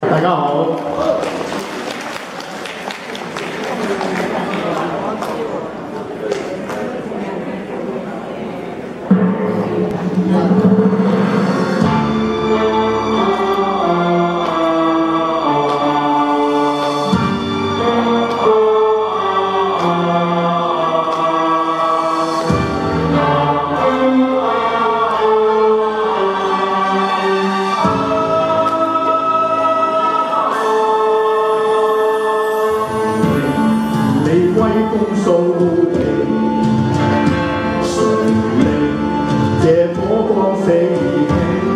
大家好。威風掃地，誰令這火光四起？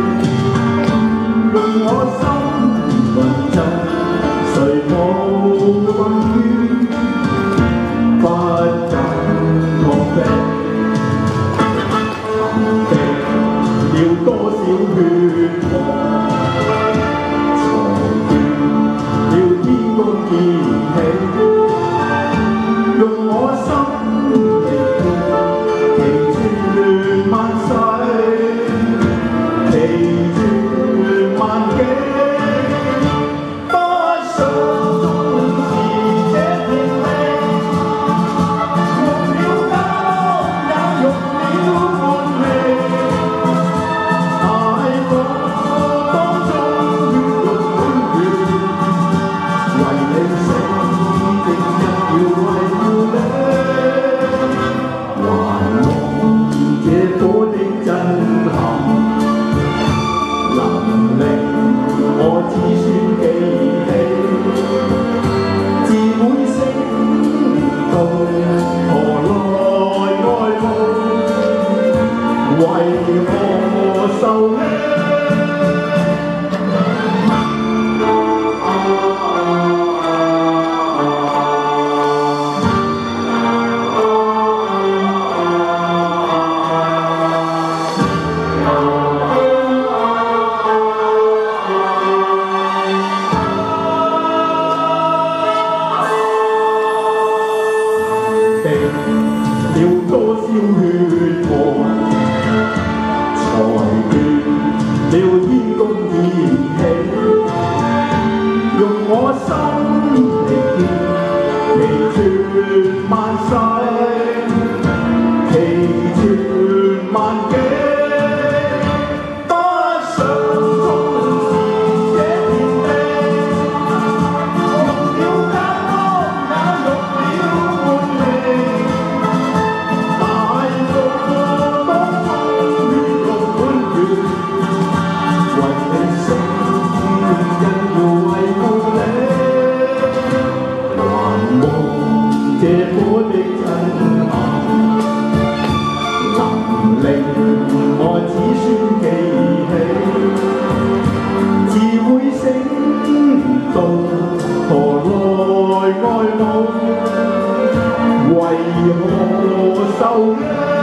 用我心論真，誰無困於不敢抗避？滴了多少血汗，裁斷了天公劍氣。用我心祈傳萬世，祈傳萬紀，不想縱是這天地，用了金也用了歡喜，大火當中血肉滿血，為你死定一要為。為何受呢？滴了多少血汗，裁斷了天公劍氣，用我心力祈傳萬世，祈傳萬紀，不想縱是這天地，用了艱難也用了歡喜。這火的震撼，能令我子孫記起，自會醒到何來愛慕，為何受呢？